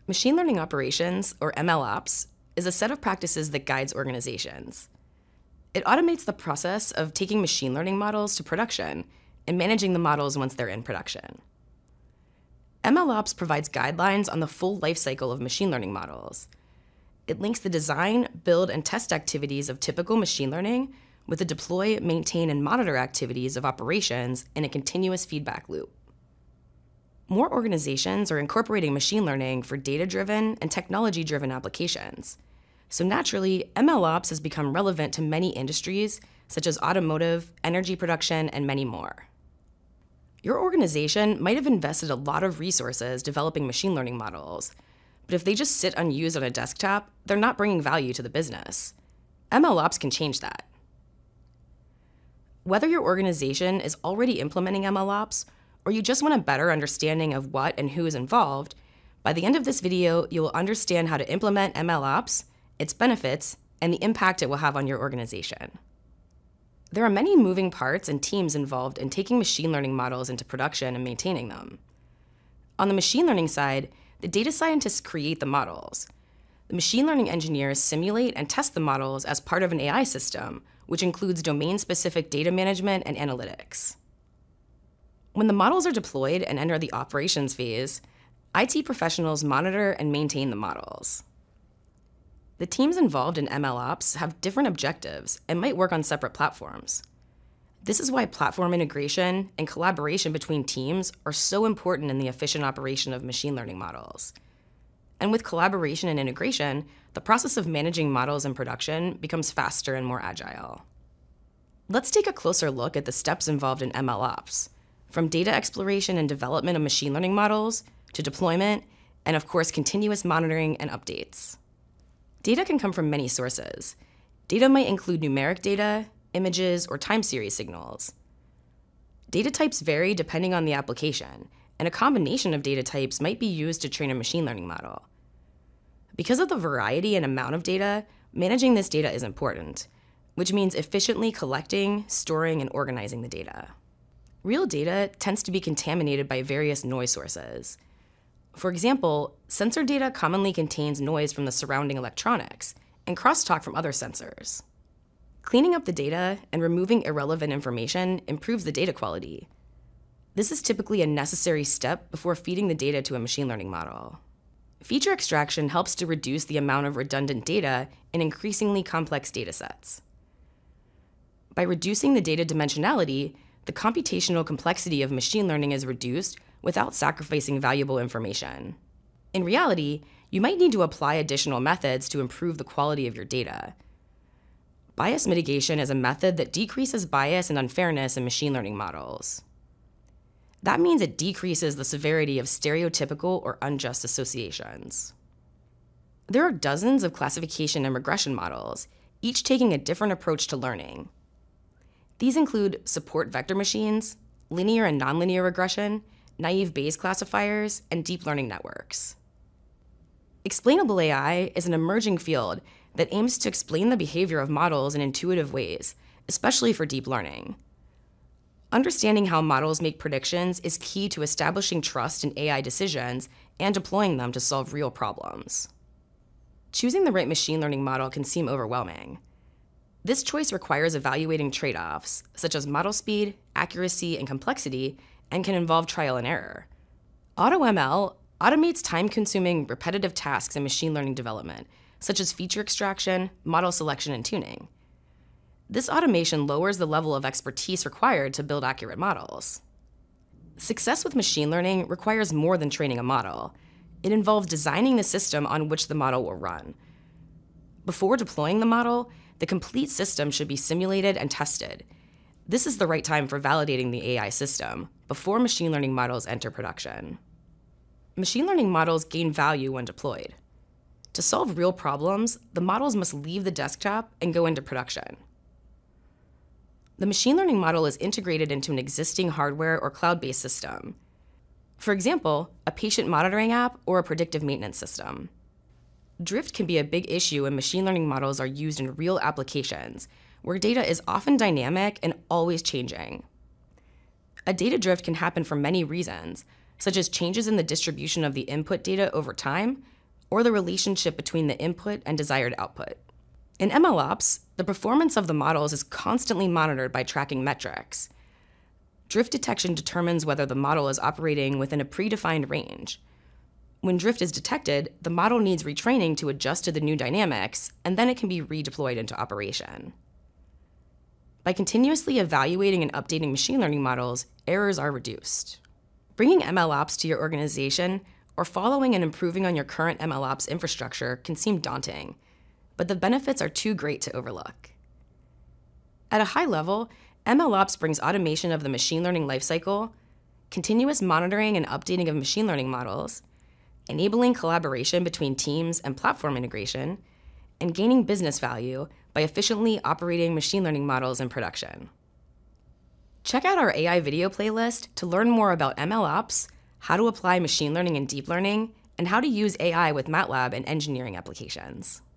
Machine learning operations, or MLOps, is a set of practices that guides organizations. It automates the process of taking machine learning models to production and managing the models once they're in production. MLOps provides guidelines on the full lifecycle of machine learning models. It links the design, build, and test activities of typical machine learning with the deploy, maintain, and monitor activities of operations in a continuous feedback loop. More organizations are incorporating machine learning for data-driven and technology-driven applications. So naturally, MLOps has become relevant to many industries, such as automotive, energy production, and many more. Your organization might have invested a lot of resources developing machine learning models, but if they just sit unused on a desktop, they're not bringing value to the business. MLOps can change that. Whether your organization is already implementing MLOps, or you just want a better understanding of what and who is involved, by the end of this video, you will understand how to implement MLOps, its benefits, and the impact it will have on your organization. There are many moving parts and teams involved in taking machine learning models into production and maintaining them. On the machine learning side, the data scientists create the models. The machine learning engineers simulate and test the models as part of an AI system, which includes domain-specific data management and analytics. When the models are deployed and enter the operations phase, IT professionals monitor and maintain the models. The teams involved in MLOps have different objectives and might work on separate platforms. This is why platform integration and collaboration between teams are so important in the efficient operation of machine learning models. And with collaboration and integration, the process of managing models in production becomes faster and more agile. Let's take a closer look at the steps involved in MLOps, from data exploration and development of machine learning models to deployment, and of course, continuous monitoring and updates. Data can come from many sources. Data might include numeric data, images, or time series signals. Data types vary depending on the application, and a combination of data types might be used to train a machine learning model. Because of the variety and amount of data, managing this data is important, which means efficiently collecting, storing, and organizing the data. Real data tends to be contaminated by various noise sources. For example, sensor data commonly contains noise from the surrounding electronics and crosstalk from other sensors. Cleaning up the data and removing irrelevant information improves the data quality. This is typically a necessary step before feeding the data to a machine learning model. Feature extraction helps to reduce the amount of redundant data in increasingly complex datasets. By reducing the data dimensionality, the computational complexity of machine learning is reduced without sacrificing valuable information. In reality, you might need to apply additional methods to improve the quality of your data. Bias mitigation is a method that decreases bias and unfairness in machine learning models. That means it decreases the severity of stereotypical or unjust associations. There are dozens of classification and regression models, each taking a different approach to learning. These include support vector machines, linear and nonlinear regression, naive Bayes classifiers, and deep learning networks. Explainable AI is an emerging field that aims to explain the behavior of models in intuitive ways, especially for deep learning. Understanding how models make predictions is key to establishing trust in AI decisions and deploying them to solve real problems. Choosing the right machine learning model can seem overwhelming. This choice requires evaluating trade-offs, such as model speed, accuracy, and complexity, and can involve trial and error. AutoML automates time-consuming, repetitive tasks in machine learning development, such as feature extraction, model selection, and tuning. This automation lowers the level of expertise required to build accurate models. Success with machine learning requires more than training a model. It involves designing the system on which the model will run. Before deploying the model, the complete system should be simulated and tested. This is the right time for validating the AI system, before machine learning models enter production. Machine learning models gain value when deployed. To solve real problems, the models must leave the desktop and go into production. The machine learning model is integrated into an existing hardware or cloud-based system. For example, a patient monitoring app or a predictive maintenance system. Drift can be a big issue when machine learning models are used in real applications, where data is often dynamic and always changing. A data drift can happen for many reasons, such as changes in the distribution of the input data over time, or the relationship between the input and desired output. In MLOps, the performance of the models is constantly monitored by tracking metrics. Drift detection determines whether the model is operating within a predefined range. When drift is detected, the model needs retraining to adjust to the new dynamics, and then it can be redeployed into operation. By continuously evaluating and updating machine learning models, errors are reduced. Bringing MLOps to your organization or following and improving on your current MLOps infrastructure can seem daunting, but the benefits are too great to overlook. At a high level, MLOps brings automation of the machine learning lifecycle, continuous monitoring and updating of machine learning models, enabling collaboration between teams and platform integration, and gaining business value by efficiently operating machine learning models in production. Check out our AI video playlist to learn more about MLOps, how to apply machine learning and deep learning, and how to use AI with MATLAB and engineering applications.